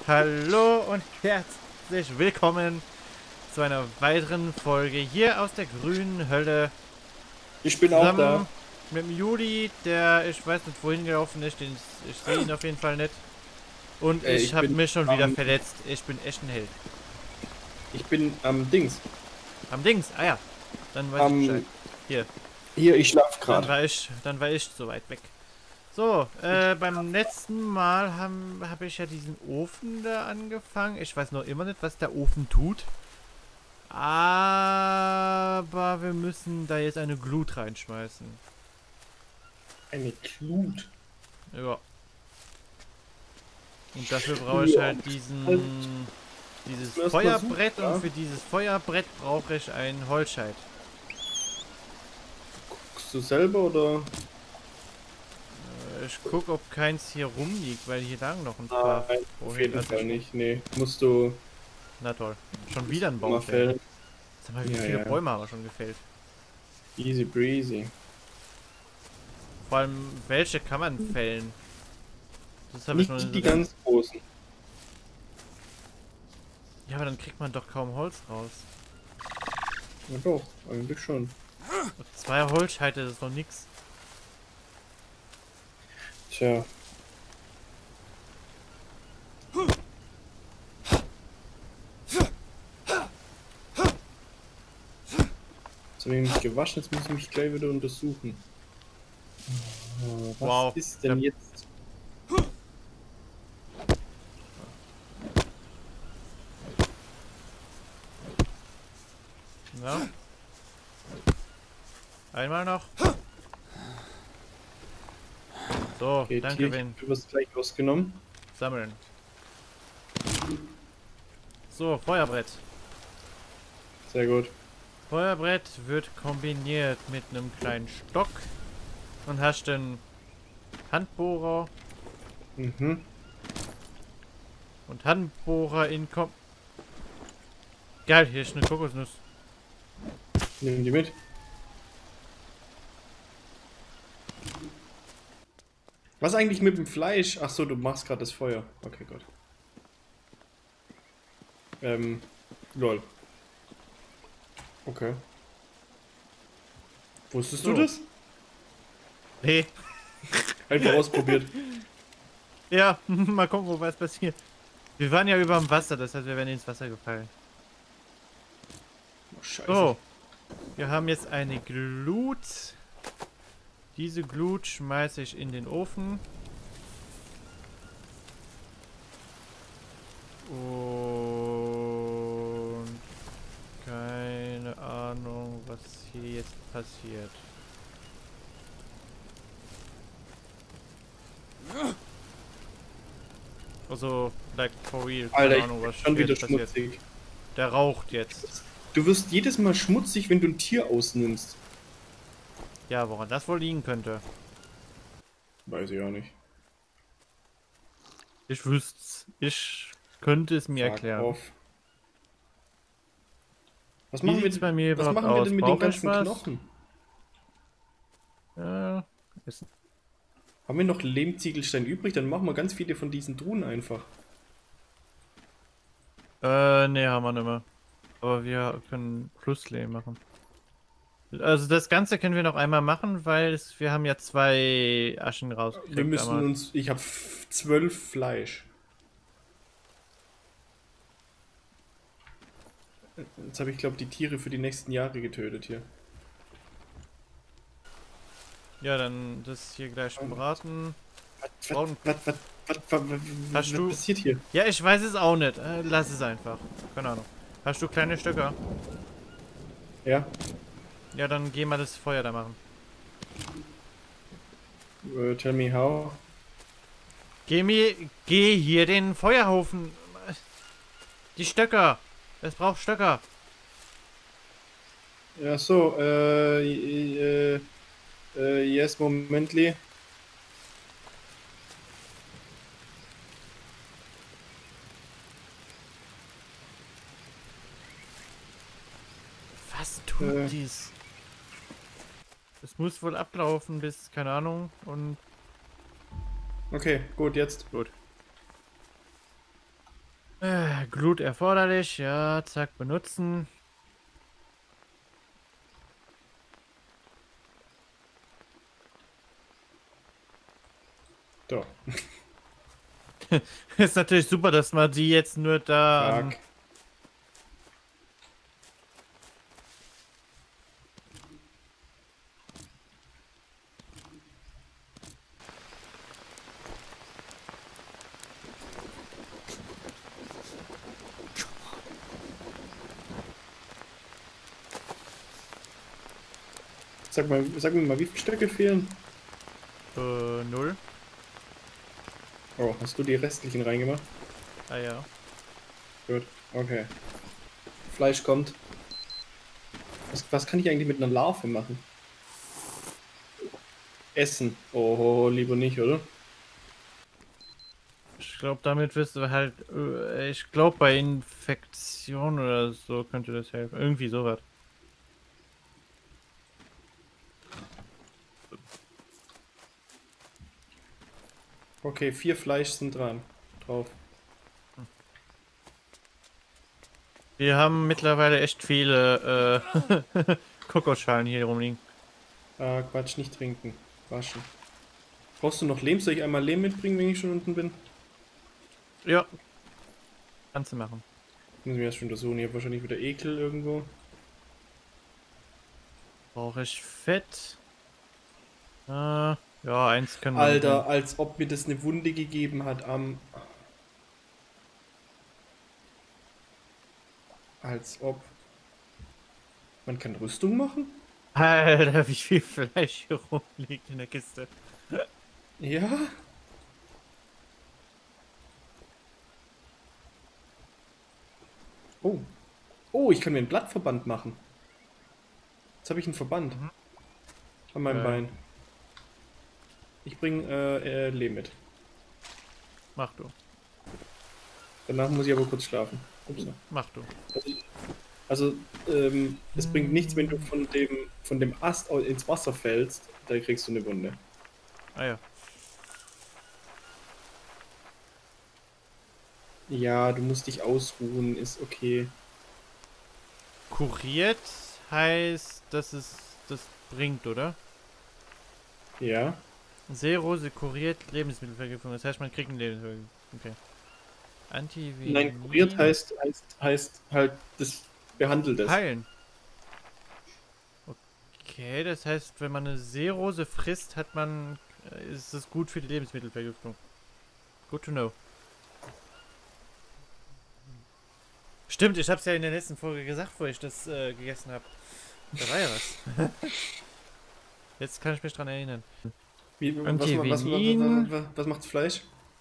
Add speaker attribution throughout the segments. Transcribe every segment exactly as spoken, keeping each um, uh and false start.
Speaker 1: Hallo und herzlich willkommen zu einer weiteren Folge hier aus der grünen Hölle.
Speaker 2: Ich bin auch da.
Speaker 1: Mit dem Juli, der, ich weiß nicht wohin gelaufen ist, den, ich sehe ihn auf jeden Fall nicht. Und
Speaker 2: Äh,
Speaker 1: ich,
Speaker 2: ich
Speaker 1: habe
Speaker 2: bin
Speaker 1: mich schon
Speaker 2: am,
Speaker 1: wieder verletzt. Ich bin echt ein Held.
Speaker 2: Ich bin am Dings.
Speaker 1: Am Dings, ah ja. Dann weiß
Speaker 2: Am,
Speaker 1: ich Bescheid. Hier,
Speaker 2: Hier, ich schlaf
Speaker 1: dann
Speaker 2: gerade.
Speaker 1: war ich, dann war ich so weit weg. So, äh, beim letzten Mal habe hab ich ja diesen Ofen da angefangen. Ich weiß noch immer nicht, was der Ofen tut. Aber wir müssen da jetzt eine Glut reinschmeißen.
Speaker 2: Eine Glut.
Speaker 1: Ja. Und dafür brauche ich halt diesen, dieses Feuerbrett. Und für dieses Feuerbrett brauche ich ein Holzscheit.
Speaker 2: Guckst du selber oder?
Speaker 1: Ich gucke, ob keins hier rumliegt, weil hier lagen noch ein paar.
Speaker 2: Nein, auf jeden
Speaker 1: also
Speaker 2: Fall nicht. Nee, musst du
Speaker 1: Na toll. Schon wieder ein Baum
Speaker 2: mal
Speaker 1: fällen.
Speaker 2: fällen.
Speaker 1: Sag mal, wie
Speaker 2: Ja,
Speaker 1: viele
Speaker 2: ja.
Speaker 1: Bäume haben wir schon gefällt?
Speaker 2: Easy breezy.
Speaker 1: Vor allem, welche kann man fällen? Das habe ich
Speaker 2: Nicht
Speaker 1: noch
Speaker 2: die,
Speaker 1: nicht
Speaker 2: die
Speaker 1: so
Speaker 2: ganz großen.
Speaker 1: Ja, aber dann kriegt man doch kaum Holz raus.
Speaker 2: Ja doch, eigentlich schon.
Speaker 1: Und zwei Holzscheite, das ist doch nix.
Speaker 2: Tja. Jetzt habe ich mich gewaschen, jetzt muss ich mich gleich wieder untersuchen. Was
Speaker 1: Wow.
Speaker 2: ist denn
Speaker 1: Ja.
Speaker 2: jetzt?
Speaker 1: Ja. Einmal noch. So,
Speaker 2: Okay,
Speaker 1: danke,
Speaker 2: Tier,
Speaker 1: Win.
Speaker 2: du wirst gleich ausgenommen.
Speaker 1: Sammeln. So, Feuerbrett.
Speaker 2: Sehr gut.
Speaker 1: Feuerbrett wird kombiniert mit einem kleinen Stock. Und hast den Handbohrer.
Speaker 2: Mhm.
Speaker 1: Und Handbohrer in Kom... Geil, hier ist eine Kokosnuss.
Speaker 2: Nehmen die mit. Was eigentlich mit dem Fleisch? Ach so, du machst gerade das Feuer. Okay, Gott. Ähm, lol. Okay. Wusstest
Speaker 1: So.
Speaker 2: du das?
Speaker 1: Nee.
Speaker 2: Einfach ausprobiert.
Speaker 1: Ja, mal gucken, was passiert. Wir waren ja über dem Wasser, das heißt, wir werden ins Wasser gefallen.
Speaker 2: Oh, Scheiße.
Speaker 1: So. Wir haben jetzt eine Glut. Diese Glut schmeiße ich in den Ofen. Und keine Ahnung, was hier jetzt passiert. Also, like for real, keine
Speaker 2: Alter,
Speaker 1: Ahnung, was
Speaker 2: ich bin schon wieder
Speaker 1: jetzt passiert.
Speaker 2: schmutzig.
Speaker 1: Der raucht jetzt.
Speaker 2: Du wirst jedes Mal schmutzig, wenn du ein Tier ausnimmst.
Speaker 1: Ja, woran das wohl liegen könnte.
Speaker 2: Weiß ich auch nicht.
Speaker 1: Ich wüsste Ich könnte es mir
Speaker 2: Fuck
Speaker 1: erklären.
Speaker 2: off. Was
Speaker 1: Wie
Speaker 2: machen wir,
Speaker 1: sieht's bei mir
Speaker 2: was
Speaker 1: überhaupt
Speaker 2: machen wir
Speaker 1: aus?
Speaker 2: denn mit
Speaker 1: Brauch
Speaker 2: den
Speaker 1: ich
Speaker 2: ganzen
Speaker 1: was?
Speaker 2: Knochen?
Speaker 1: Ja, ist
Speaker 2: Haben wir noch Lehmziegelstein übrig? Dann machen wir ganz viele von diesen Truhen einfach.
Speaker 1: Äh, ne, haben wir nicht mehr. Aber wir können Pluslehm machen. Also das Ganze können wir noch einmal machen, weil es, wir haben ja zwei Aschen rausgekriegt.
Speaker 2: Wir müssen
Speaker 1: einmal.
Speaker 2: uns... Ich habe zwölf Fleisch. Jetzt habe ich, glaube die Tiere für die nächsten Jahre getötet hier.
Speaker 1: Ja, dann das hier gleich braten.
Speaker 2: Was,
Speaker 1: Braun-
Speaker 2: was, was, was, was, was,
Speaker 1: Hast
Speaker 2: was
Speaker 1: du-
Speaker 2: passiert hier?
Speaker 1: Ja, ich weiß es auch nicht. Äh, lass es einfach. Keine Ahnung. Hast du kleine Stöcker?
Speaker 2: Ja,
Speaker 1: Ja, dann geh mal das Feuer da machen.
Speaker 2: uh, tell me how.
Speaker 1: Geh mir, geh hier den Feuerhofen. Die Stöcker. Es braucht Stöcker.
Speaker 2: Ja, so, äh, äh, äh, yes, momently.
Speaker 1: Was tut
Speaker 2: Äh.
Speaker 1: dies? Es muss wohl ablaufen bis, keine Ahnung, und
Speaker 2: Okay, gut, jetzt.
Speaker 1: gut. Äh, Glut erforderlich, ja, zack, benutzen.
Speaker 2: So,
Speaker 1: Ist natürlich super, dass man die jetzt nur da an...
Speaker 2: fuck. Sag mal, sag mir mal, wie viele Stöcke fehlen?
Speaker 1: Äh, null.
Speaker 2: Oh, hast du die restlichen reingemacht?
Speaker 1: Ah ja.
Speaker 2: Gut, okay. Fleisch kommt. Was, was kann ich eigentlich mit einer Larve machen? Essen. Oh, lieber nicht, oder?
Speaker 1: Ich glaube, damit wirst du halt... Äh, ich glaube, bei Infektion oder so könnte das helfen. Irgendwie sowas.
Speaker 2: Okay, vier Fleisch sind dran. Drauf.
Speaker 1: Wir haben mittlerweile echt viele äh, Kokosschalen hier rumliegen.
Speaker 2: Ah, Quatsch, nicht trinken. Waschen. Brauchst du noch Lehm? Soll ich einmal Lehm mitbringen, wenn ich schon unten bin?
Speaker 1: Ja, kannst du machen.
Speaker 2: Muss ich mir erst schon untersuchen. Ich habe wahrscheinlich wieder Ekel irgendwo.
Speaker 1: Brauche ich Fett? Äh, ja, eins können wir mitnehmen.
Speaker 2: Alter, als ob mir das eine Wunde gegeben hat am... Als ob... Man kann Rüstung machen?
Speaker 1: Alter, wie viel Fleisch hier rumliegt in der Kiste.
Speaker 2: Ja? Oh. Oh, ich kann mir einen Blattverband machen. Jetzt habe ich einen Verband
Speaker 1: Mhm.
Speaker 2: an meinem
Speaker 1: Äh,
Speaker 2: Bein. Ich bringe äh, äh, Lehm mit.
Speaker 1: Mach du.
Speaker 2: Danach muss ich aber kurz schlafen. Upsa.
Speaker 1: Mach du.
Speaker 2: Also, ähm, es bringt nichts, wenn du von dem, von dem Ast au- ins Wasser fällst, da kriegst du eine Wunde.
Speaker 1: Ah ja.
Speaker 2: Ja, du musst dich ausruhen, ist okay.
Speaker 1: Kuriert heißt, dass es das bringt, oder?
Speaker 2: Ja.
Speaker 1: Seerose kuriert Lebensmittelvergiftung. Das heißt, man kriegt eine Lebensmittelvergiftung. Okay. Antivenin.
Speaker 2: Nein, kuriert heißt, heißt, heißt halt, das behandelt es.
Speaker 1: Heilen. Okay, das heißt, wenn man eine Seerose frisst, hat man, äh, ist es gut für die Lebensmittelvergiftung. Good to know. Stimmt, ich hab's ja in der letzten Folge gesagt, wo ich das äh, gegessen habe. Da war ja was. Jetzt kann ich mich dran erinnern.
Speaker 2: Wie, was, was, was, was,
Speaker 1: Antivenin.
Speaker 2: was, was macht's Fleisch?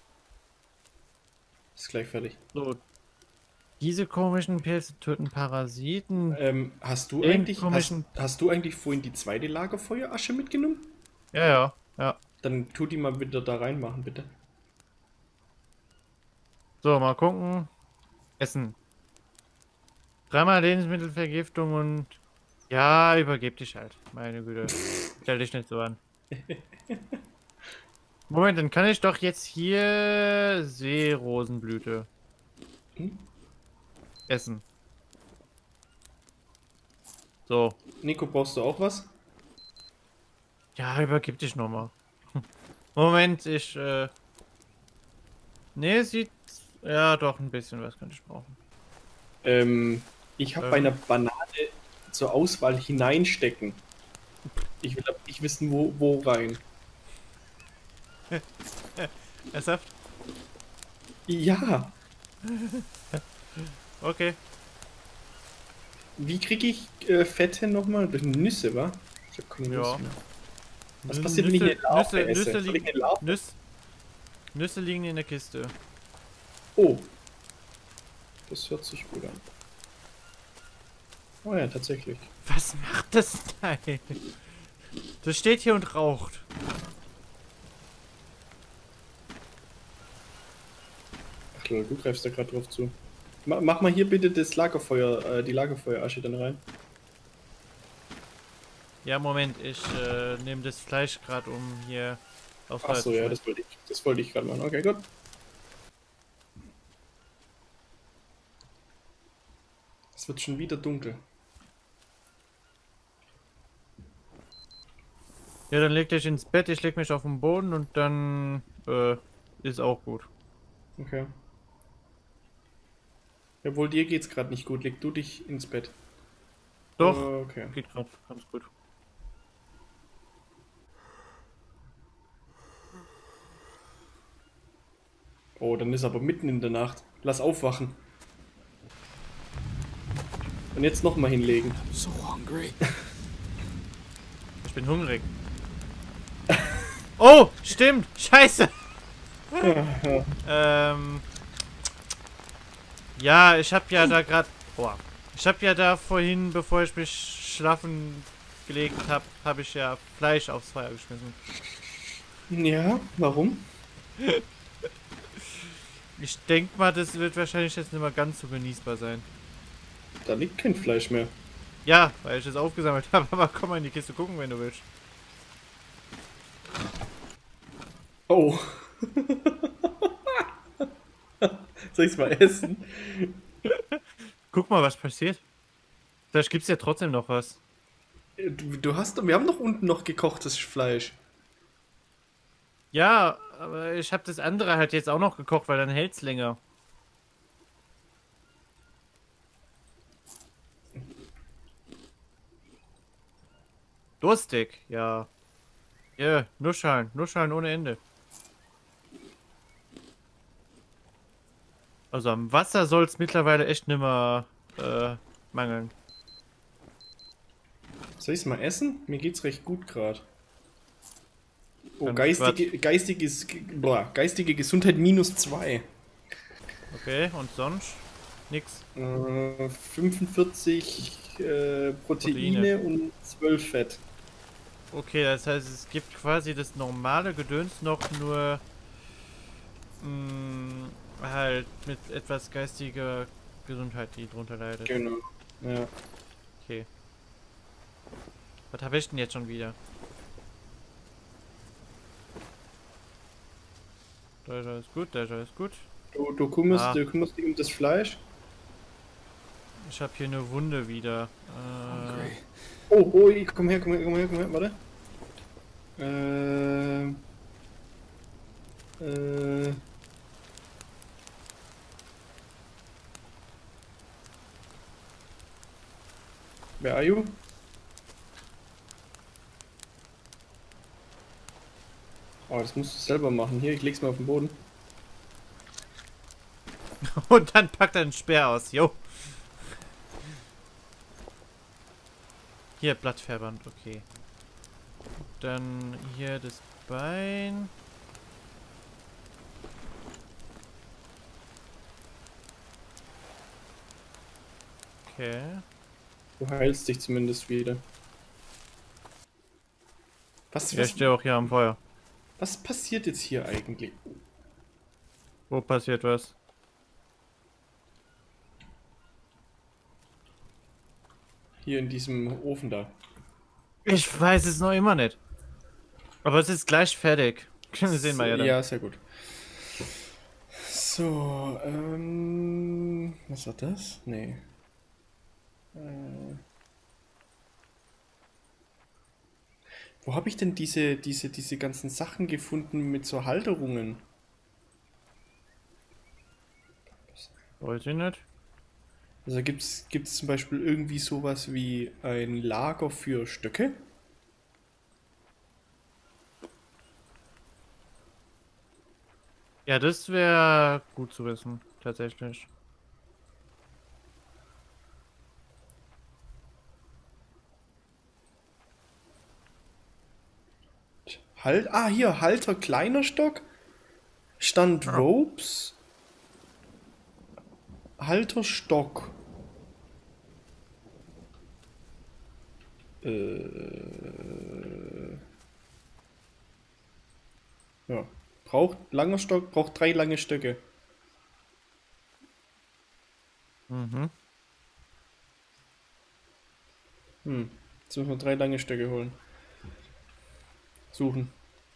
Speaker 2: Ist gleich fertig.
Speaker 1: So, diese komischen Pilze töten Parasiten.
Speaker 2: Ähm, hast du
Speaker 1: Den
Speaker 2: eigentlich, hast,
Speaker 1: komischen...
Speaker 2: hast du eigentlich vorhin die zweite Lagerfeuerasche mitgenommen?
Speaker 1: Ja, ja, ja.
Speaker 2: Dann tu die mal wieder da reinmachen, bitte.
Speaker 1: So, mal gucken. Essen. Dreimal Lebensmittelvergiftung und... Ja, übergeb dich halt. Meine Güte. Stell dich nicht so an. Moment, dann kann ich doch jetzt hier Seerosenblüte
Speaker 2: Hm?
Speaker 1: essen. So.
Speaker 2: Nico, brauchst du auch was?
Speaker 1: Ja, übergib dich nochmal. Moment, ich, äh... Ne, sieht... Ja, doch, ein bisschen was könnte ich brauchen.
Speaker 2: Ähm, ich habe
Speaker 1: Ähm.
Speaker 2: bei einer Banane zur Auswahl hineinstecken. Ich will aber nicht wissen, wo, wo rein.
Speaker 1: Ernsthaft?
Speaker 2: Ja,
Speaker 1: Okay.
Speaker 2: wie kriege ich äh, Fette nochmal? Durch Nüsse, wa? Ich habe keine
Speaker 1: Ja.
Speaker 2: Nüsse mehr. Was
Speaker 1: Nü-
Speaker 2: passiert, wenn ich eine
Speaker 1: Nüsse,
Speaker 2: Larve
Speaker 1: Nüsse,
Speaker 2: esse?
Speaker 1: Nüsse,
Speaker 2: Soll ich
Speaker 1: liegen,
Speaker 2: eine Larve?
Speaker 1: Nüsse, Nüsse liegen in der Kiste.
Speaker 2: Oh. Das hört sich gut an. Oh ja, tatsächlich.
Speaker 1: Was macht das Teil? Das steht hier und raucht.
Speaker 2: Ach lol, du greifst da gerade drauf zu. Ma mach mal hier bitte das Lagerfeuer, äh, die Lagerfeuerasche dann rein.
Speaker 1: Ja, Moment, ich äh, nehme das Fleisch gerade um hier auf
Speaker 2: Ach so, ja, das wollte ich, das wollte ich gerade machen. Okay, gut. Es wird schon wieder dunkel.
Speaker 1: Ja, dann leg dich ins Bett, ich leg mich auf den Boden und dann äh, ist auch gut.
Speaker 2: Okay. Jawohl, dir geht's gerade nicht gut. Leg du dich ins Bett.
Speaker 1: Doch,
Speaker 2: Okay.
Speaker 1: geht gerade ganz gut.
Speaker 2: Oh, dann ist aber mitten in der Nacht. Lass aufwachen. Und jetzt nochmal hinlegen.
Speaker 3: So hungry.
Speaker 1: Ich bin hungrig. Oh, stimmt. Scheiße. ähm. Ja, ich habe ja da gerade. Boah. Ich habe ja da vorhin, bevor ich mich schlafen gelegt habe, habe ich ja Fleisch aufs Feuer geschmissen.
Speaker 2: Ja, warum?
Speaker 1: Ich denke mal, das wird wahrscheinlich jetzt nicht mehr ganz so genießbar sein.
Speaker 2: Da liegt kein Fleisch mehr.
Speaker 1: Ja, weil ich es aufgesammelt habe, aber komm mal in die Kiste gucken, wenn du willst.
Speaker 2: Oh. Soll ich's mal essen?
Speaker 1: Guck mal, was passiert. Vielleicht gibt's ja trotzdem noch was.
Speaker 2: Du, du hast doch, wir haben doch unten noch gekochtes Fleisch.
Speaker 1: Ja, aber ich habe das andere halt jetzt auch noch gekocht, weil dann hält's länger. Durstig, ja. Ja, yeah, Nuscheln, Nuscheln ohne Ende. Also am Wasser soll es mittlerweile echt nimmer äh, mangeln.
Speaker 2: Soll ich's mal essen? Mir geht's recht gut gerade. Oh,
Speaker 1: Ganz
Speaker 2: geistige, geistiges, boah, geistige Gesundheit minus zwei.
Speaker 1: Okay, und sonst? Nix.
Speaker 2: Äh, fünfundvierzig äh, Proteine,
Speaker 1: Proteine.
Speaker 2: und zwölf Fett.
Speaker 1: Okay, das heißt, es gibt quasi das normale Gedöns noch nur mh, halt mit etwas geistiger Gesundheit, die drunter leidet.
Speaker 2: Genau. Ja.
Speaker 1: Okay. Was habe ich denn jetzt schon wieder? Da ist alles gut, da ist alles gut.
Speaker 2: Du, du, kümmerst,
Speaker 1: Ah.
Speaker 2: du kümmerst dich um das Fleisch.
Speaker 1: Ich habe hier eine Wunde wieder. Äh,
Speaker 3: Hungry.
Speaker 2: Oh, oh, ich- komm her, komm her, komm her, komm her, warte. Äh. Äh. Where are you? Oh, das musst du selber machen. Hier, ich leg's mal auf den Boden.
Speaker 1: und dann packt er einen Speer aus. Jo. Hier, Blattverband, okay. Dann hier das Bein. Okay.
Speaker 2: Du heilst dich zumindest wieder. Was,
Speaker 1: Ja, ich
Speaker 2: was,
Speaker 1: stehe auch hier am Feuer.
Speaker 2: was passiert jetzt hier eigentlich?
Speaker 1: Wo passiert was?
Speaker 2: Hier in diesem Ofen da.
Speaker 1: Ich weiß es noch immer nicht. Aber es ist gleich fertig. Wir sehen mal ja dann.
Speaker 2: Ja, sehr gut. So, ähm. Was war das? Nee. Äh, wo habe ich denn diese, diese, diese ganzen Sachen gefunden mit so Halterungen?
Speaker 1: Weiß ich nicht.
Speaker 2: Also gibt's, gibt's zum Beispiel irgendwie sowas wie ein Lager für Stöcke?
Speaker 1: Ja, das wäre gut zu wissen, tatsächlich.
Speaker 2: Halt, ah, hier, Halter kleiner Stock. Stand
Speaker 1: Ah.
Speaker 2: Ropes. Halter Stock. Äh. Ja. Braucht langer Stock, braucht drei lange Stöcke.
Speaker 1: Mhm.
Speaker 2: Hm. Jetzt müssen wir drei lange Stöcke holen. Suchen.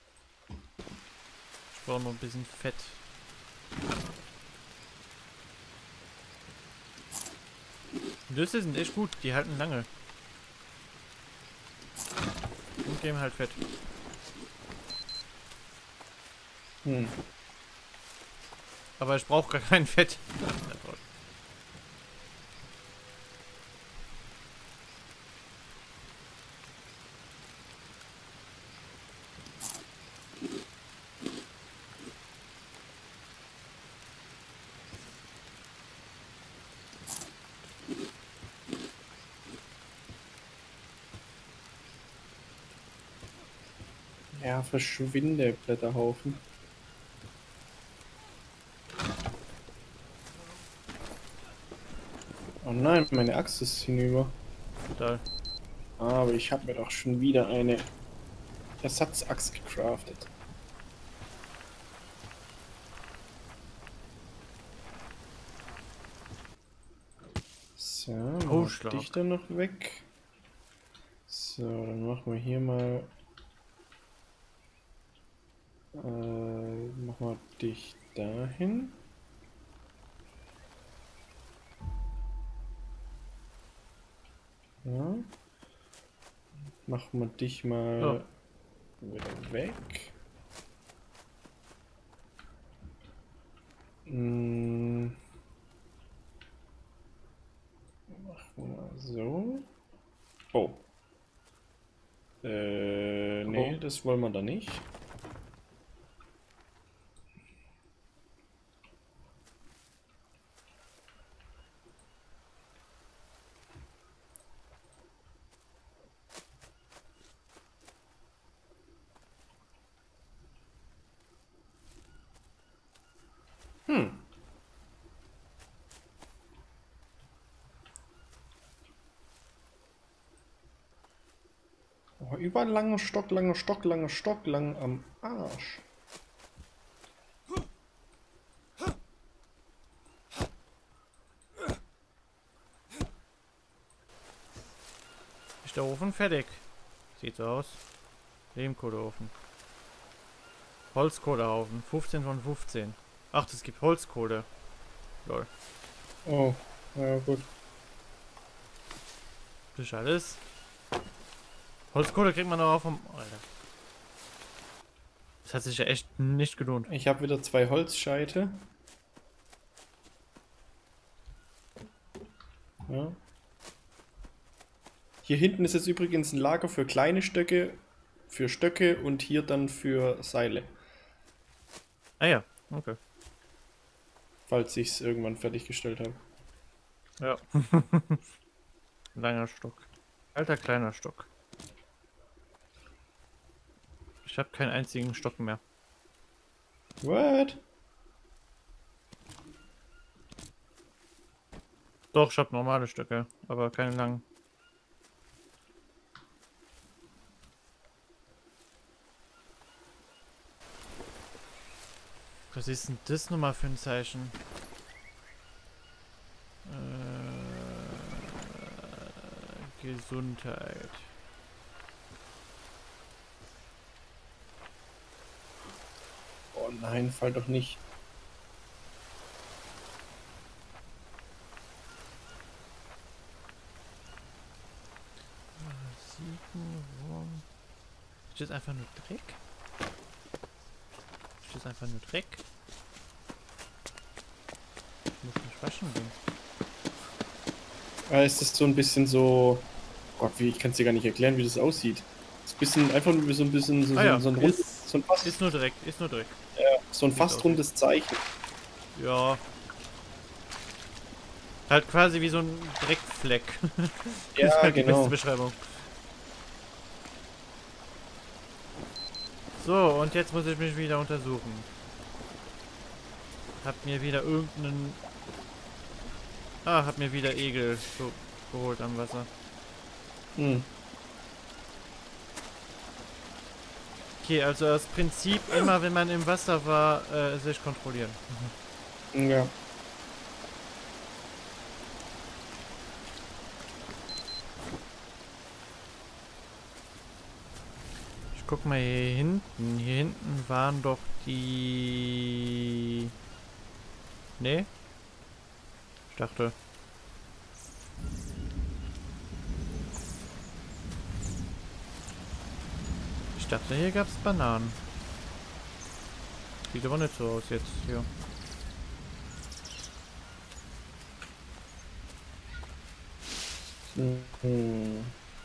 Speaker 1: Ich brauche noch ein bisschen Fett. Nüsse sind echt gut, die halten lange. Und geben halt Fett.
Speaker 2: Hm.
Speaker 1: Aber ich brauche gar kein Fett.
Speaker 2: Ja, verschwinde, Blätterhaufen. Oh nein, meine Axt ist hinüber.
Speaker 1: Da.
Speaker 2: Aber ich habe mir doch schon wieder eine Ersatzaxt gecraftet. So, mach
Speaker 1: Schlag.
Speaker 2: dich dann noch weg. So, dann machen wir hier mal. Äh, machen wir dich dahin. Ja. Machen wir dich mal wieder weg. Hm. Machen wir so. Oh. Äh, nee,
Speaker 1: Oh.
Speaker 2: das wollen wir da nicht. Hm. Oh, überall langer Stock, langer Stock, langer Stock, lang am Arsch.
Speaker 1: Ist der Ofen fertig? Sieht so aus. Lehmkohleofen. Holzkohlehaufen. fünfzehn von fünfzehn. Ach, es gibt Holzkohle. Lol.
Speaker 2: Oh, ja gut.
Speaker 1: Das ist alles. Holzkohle kriegt man aber auch vom... Alter. Das hat sich ja echt nicht gelohnt.
Speaker 2: Ich habe wieder zwei Holzscheite. Ja. Hier hinten ist jetzt übrigens ein Lager für kleine Stöcke, für Stöcke und hier dann für Seile.
Speaker 1: Ah ja, okay.
Speaker 2: Falls ich es irgendwann fertiggestellt habe.
Speaker 1: Ja. Langer Stock. Alter kleiner Stock. Ich habe keinen einzigen Stock mehr.
Speaker 2: What?
Speaker 1: Doch, ich habe normale Stöcke, aber keine langen. Was ist denn das nochmal für ein Zeichen? Äh, Gesundheit.
Speaker 2: Oh nein, fall doch nicht.
Speaker 1: Siegenwurm. Ist das einfach nur Dreck? Ist das einfach nur Dreck? Ich muss mich waschen gehen.
Speaker 2: Ah, ist das so ein bisschen so... Gott, wie, ich kann es dir gar nicht erklären, wie das aussieht. Ist ein bisschen, einfach nur so ein bisschen so,
Speaker 1: Ah ja,
Speaker 2: so, ein, rund,
Speaker 1: ist,
Speaker 2: so ein fast,
Speaker 1: ist nur Dreck, ist nur Dreck.
Speaker 2: ja, so ein fast rundes Zeichen.
Speaker 1: Ja. Halt quasi wie so ein Dreckfleck.
Speaker 2: Ja,
Speaker 1: Das ist halt die
Speaker 2: genau.
Speaker 1: beste Beschreibung. So, und jetzt muss ich mich wieder untersuchen. Hab mir wieder irgendeinen... Ah, hab mir wieder Egel so geholt am Wasser.
Speaker 2: Hm.
Speaker 1: Okay, also das Prinzip immer, wenn man im Wasser war, äh, sich kontrollieren.
Speaker 2: Ja.
Speaker 1: Ich guck mal hier hinten. Hier hinten waren doch die... Nee? Ich dachte... dachte, hier gab's Bananen. Sieht aber nicht so aus jetzt hier.
Speaker 2: Hm.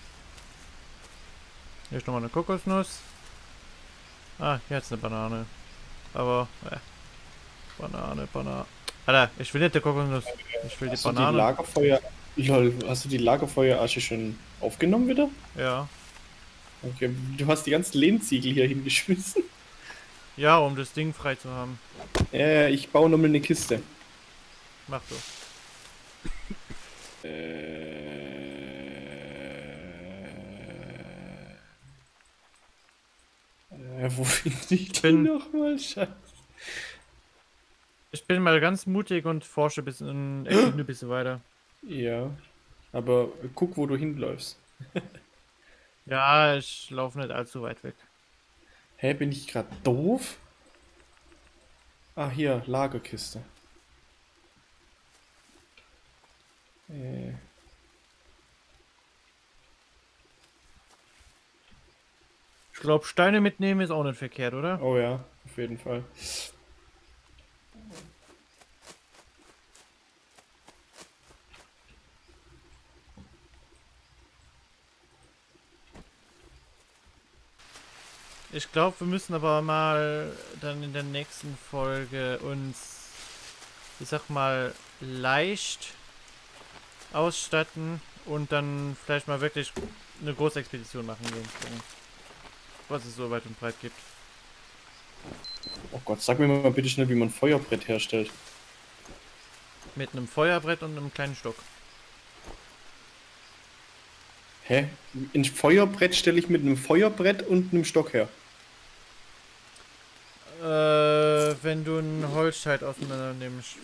Speaker 1: Hier ist nochmal eine Kokosnuss. Ah, hier hat's eine Banane. Aber, äh, Banane, Banane. Alter, ich will nicht die Kokosnuss. Ich will die
Speaker 2: Hast
Speaker 1: Banane.
Speaker 2: du die Lagerfeuer... Lol, hast du die Lagerfeuerasche schon aufgenommen wieder?
Speaker 1: Ja.
Speaker 2: Okay, du hast die ganzen Lehmziegel hier hingeschmissen.
Speaker 1: Ja, um das Ding frei zu haben.
Speaker 2: Ja, ja, ich baue nochmal eine Kiste.
Speaker 1: Mach du.
Speaker 2: Äh, äh, wo finde ich die
Speaker 1: Bin-
Speaker 2: nochmal? Scheiße.
Speaker 1: Ich bin mal ganz mutig und forsche bis in ein bisschen weiter.
Speaker 2: Ja, aber guck, wo du hinläufst.
Speaker 1: Ja, ich laufe nicht allzu weit weg.
Speaker 2: Hä, bin ich gerade doof? Ah, hier, Lagerkiste. Äh.
Speaker 1: Ich glaube, Steine mitnehmen ist auch nicht verkehrt, oder?
Speaker 2: Oh ja, auf jeden Fall.
Speaker 1: Ich glaube, wir müssen aber mal dann in der nächsten Folge uns, ich sag mal, leicht ausstatten und dann vielleicht mal wirklich eine große Expedition machen gehen. Gucken, was es so weit und breit gibt.
Speaker 2: Oh Gott, sag mir mal bitte schnell, wie man ein Feuerbrett herstellt.
Speaker 1: Mit einem Feuerbrett und einem kleinen Stock.
Speaker 2: Hä? Ein Feuerbrett stelle ich mit einem Feuerbrett und einem Stock her.
Speaker 1: Äh, wenn du ein Holzscheit auseinander nimmst.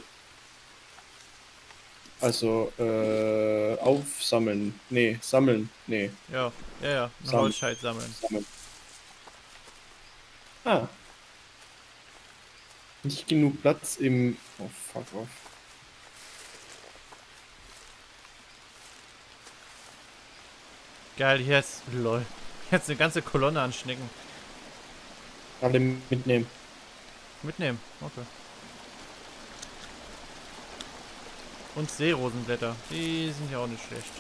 Speaker 2: Also, äh, aufsammeln. Nee, sammeln. Nee,
Speaker 1: Ja, ja, ja. Ein
Speaker 2: Sammeln.
Speaker 1: Holzscheit sammeln.
Speaker 2: sammeln. Ah. Nicht genug Platz im... Oh, fuck off.
Speaker 1: Geil, hier ist. Lol. Jetzt eine ganze Kolonne an Schnecken.
Speaker 2: Alle mitnehmen.
Speaker 1: Mitnehmen, okay. Und Seerosenblätter. Die sind ja auch nicht schlecht.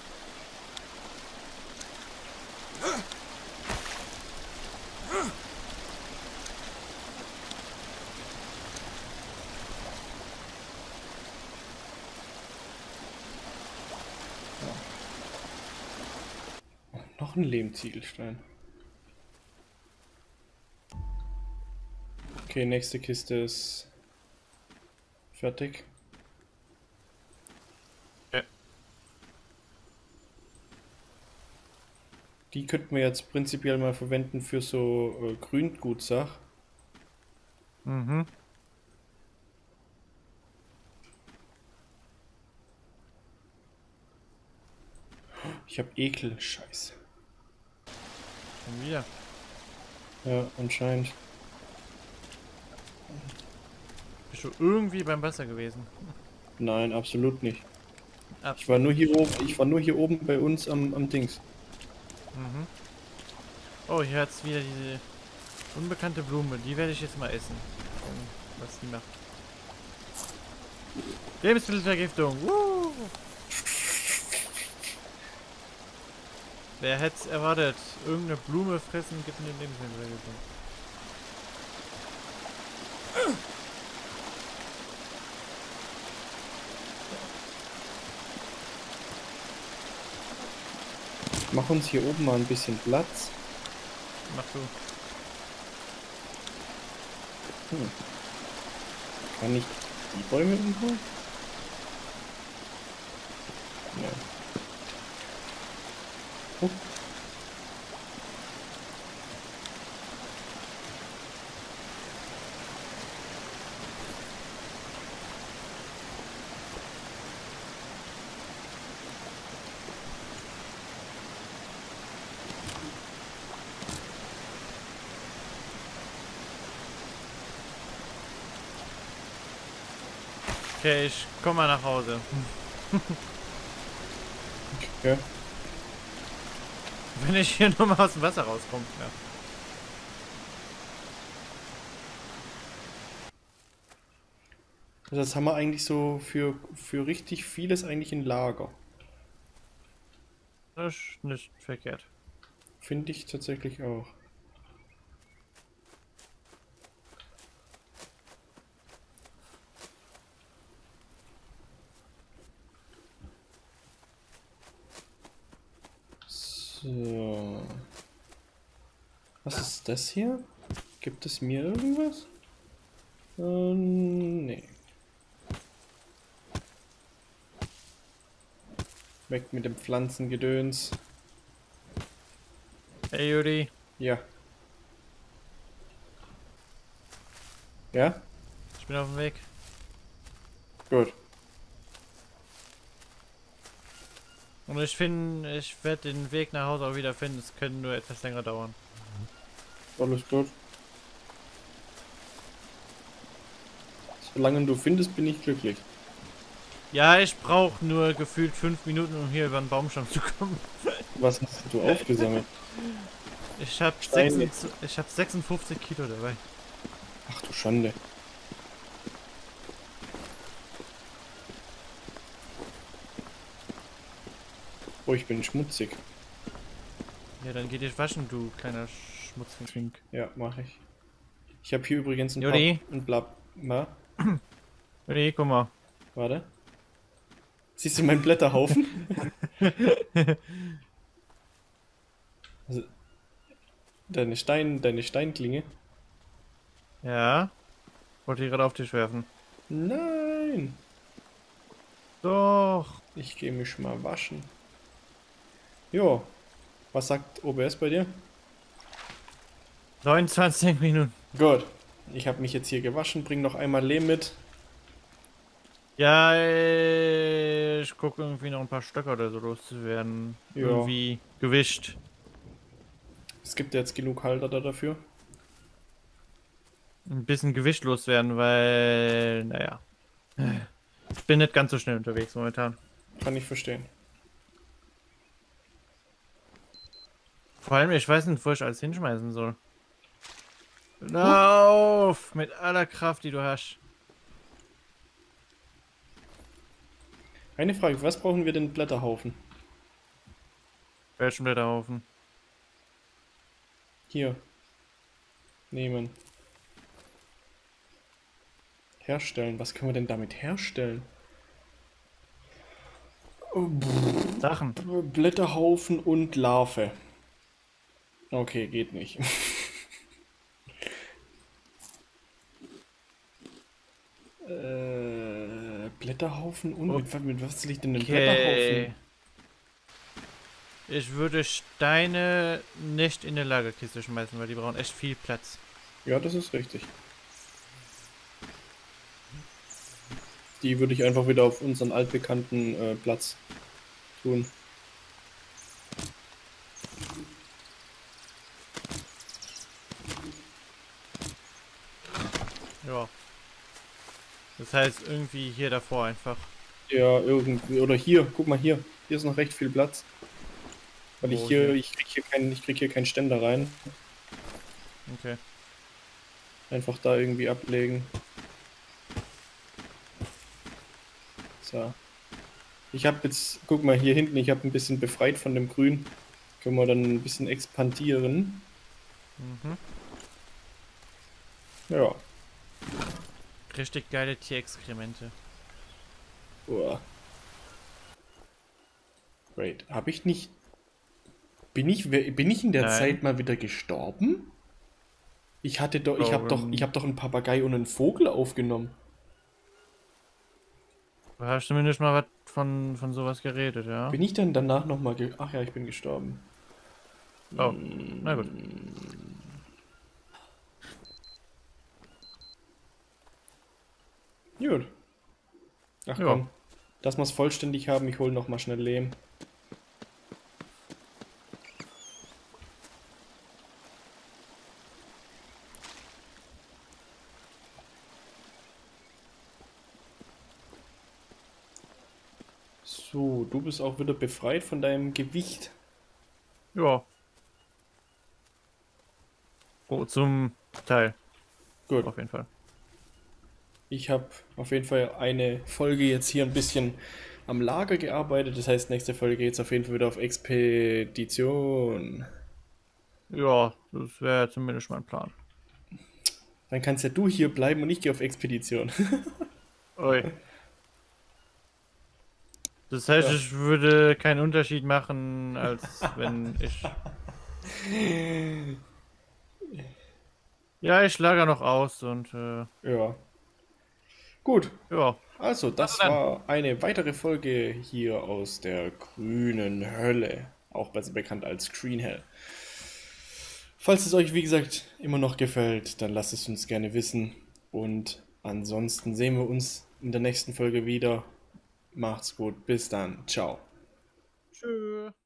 Speaker 2: Noch ein Lehmziegelstein. Okay, nächste Kiste ist fertig.
Speaker 1: Ja.
Speaker 2: Die könnten wir jetzt prinzipiell mal verwenden für so äh, Grüngutsach.
Speaker 1: Mhm.
Speaker 2: Ich habe Ekel, scheiße.
Speaker 1: Schon wieder.
Speaker 2: Ja, anscheinend.
Speaker 1: Bist du irgendwie beim Wasser gewesen?
Speaker 2: Nein, absolut nicht.
Speaker 1: Ab.
Speaker 2: Ich war nur hier oben, ich war nur hier oben bei uns am, am Dings.
Speaker 1: Mhm. Oh, hier hat's wieder diese unbekannte Blume. Die werde ich jetzt mal essen. Gucken, was die macht. Lebensmittelvergiftung. Woo! Wer hätte es erwartet? Irgendeine Blume fressen gibt eine Lebensmittelvergiftung.
Speaker 2: Mach uns hier oben mal ein bisschen Platz.
Speaker 1: Mach du.
Speaker 2: Hm. Kann ich die Bäume umbauen? Ja. Oh.
Speaker 1: Okay, ich komm mal nach Hause.
Speaker 2: Okay.
Speaker 1: Wenn ich hier nochmal aus dem Wasser rauskomme. Ja.
Speaker 2: Also das haben wir eigentlich so für, für richtig vieles eigentlich in Lager.
Speaker 1: Das ist nicht verkehrt.
Speaker 2: Finde ich tatsächlich auch. So. Was ist das hier? Gibt es mir irgendwas? Ähm, nee. Weg mit dem Pflanzengedöns.
Speaker 1: Hey Judy.
Speaker 2: Ja. Ja?
Speaker 1: Ich bin auf dem Weg.
Speaker 2: Gut.
Speaker 1: Und ich finde, ich werde den Weg nach Hause auch wieder finden. Es könnte nur etwas länger dauern.
Speaker 2: Alles gut. Solange du findest, bin ich glücklich.
Speaker 1: Ja, ich brauche nur gefühlt fünf Minuten, um hier über den Baumstamm zu kommen.
Speaker 2: Was hast du aufgesammelt?
Speaker 1: Ich habe
Speaker 2: Steine.
Speaker 1: ich hab sechsundfünfzig Kilo dabei.
Speaker 2: Ach du Schande. Oh, ich bin schmutzig.
Speaker 1: Ja, dann geh dich waschen, du kleiner Schmutzfink.
Speaker 2: Ja, mache ich. Ich habe hier übrigens ein
Speaker 1: Juri.
Speaker 2: paar... ein Blab... Na,
Speaker 1: Judy, guck mal.
Speaker 2: warte. Siehst du meinen Blätterhaufen? Also, deine Stein... deine Steinklinge?
Speaker 1: Ja. Wollte ich gerade auf dich werfen.
Speaker 2: Nein!
Speaker 1: Doch.
Speaker 2: Ich gehe mich mal waschen. Jo. Was sagt O B S bei dir?
Speaker 1: neunundzwanzig Minuten.
Speaker 2: Gut. Ich habe mich jetzt hier gewaschen. Bring noch einmal Lehm mit.
Speaker 1: Ja, ich gucke irgendwie noch ein paar Stöcker oder so loszuwerden.
Speaker 2: Ja.
Speaker 1: Irgendwie gewischt.
Speaker 2: Es gibt ja jetzt genug Halter da dafür.
Speaker 1: Ein bisschen Gewicht loswerden, weil, naja. Ich bin nicht ganz so schnell unterwegs momentan.
Speaker 2: Kann ich verstehen.
Speaker 1: Vor allem, ich weiß nicht, wo ich alles hinschmeißen soll. Lauf! Mit aller Kraft, die du hast.
Speaker 2: Eine Frage, was brauchen wir denn Blätterhaufen?
Speaker 1: Welchen Blätterhaufen?
Speaker 2: Hier. Nehmen. Herstellen. Was können wir denn damit herstellen? Oh,
Speaker 1: Sachen.
Speaker 2: Blätterhaufen und Larve. Okay, geht nicht. äh, Blätterhaufen und... Mit, mit was liegt denn ein
Speaker 1: Okay.
Speaker 2: Blätterhaufen?
Speaker 1: Ich würde Steine nicht in eine Lagerkiste schmeißen, weil die brauchen echt viel Platz.
Speaker 2: Ja, das ist richtig. Die würde ich einfach wieder auf unseren altbekannten äh, Platz tun.
Speaker 1: Ja. Das heißt irgendwie hier davor einfach.
Speaker 2: Ja, irgendwie. Oder hier, guck mal hier. Hier ist noch recht viel Platz. Weil ich
Speaker 1: Wo
Speaker 2: hier,
Speaker 1: hier?
Speaker 2: ich krieg hier keinen, ich krieg hier keinen Ständer rein.
Speaker 1: Okay.
Speaker 2: Einfach da irgendwie ablegen. So. Ich habe jetzt, guck mal hier hinten, ich habe ein bisschen befreit von dem Grün. Können wir dann ein bisschen expandieren.
Speaker 1: Mhm.
Speaker 2: Ja.
Speaker 1: Richtig geile Tierexkremente.
Speaker 2: Uah. Wait, habe ich nicht... Bin ich, bin ich in der
Speaker 1: Nein.
Speaker 2: Zeit mal wieder gestorben? Ich hatte doch, ich habe doch,
Speaker 1: Warum?
Speaker 2: ich habe doch einen Papagei und einen Vogel aufgenommen.
Speaker 1: Du hast zumindest mal was von, von sowas geredet, ja?
Speaker 2: Bin ich dann danach nochmal ge... Ach ja, ich bin gestorben.
Speaker 1: Oh, na gut.
Speaker 2: Gut. Ach
Speaker 1: Ja.
Speaker 2: komm. Dass wir es vollständig haben, ich hole nochmal schnell Lehm. So, du bist auch wieder befreit von deinem Gewicht.
Speaker 1: Ja. Oh, zum Teil.
Speaker 2: Gut.
Speaker 1: Auf jeden Fall.
Speaker 2: Ich habe auf jeden Fall eine Folge jetzt hier ein bisschen am Lager gearbeitet. Das heißt, nächste Folge geht es auf jeden Fall wieder auf Expedition.
Speaker 1: Ja, das wäre zumindest mein Plan.
Speaker 2: Dann kannst ja du hier bleiben und ich gehe auf Expedition.
Speaker 1: Ui. Das heißt,
Speaker 2: Ja.
Speaker 1: ich würde keinen Unterschied machen, als wenn ich. Ja, ich lager noch aus und äh,
Speaker 2: Ja. Gut.
Speaker 1: ja.
Speaker 2: Also,
Speaker 1: Also
Speaker 2: das
Speaker 1: dann.
Speaker 2: war eine weitere Folge hier aus der grünen Hölle. Auch besser bekannt als Green Hell. Falls es euch, wie gesagt, immer noch gefällt, dann lasst es uns gerne wissen. Und ansonsten sehen wir uns in der nächsten Folge wieder. Macht's gut. Bis dann. Ciao.
Speaker 1: Tschüss.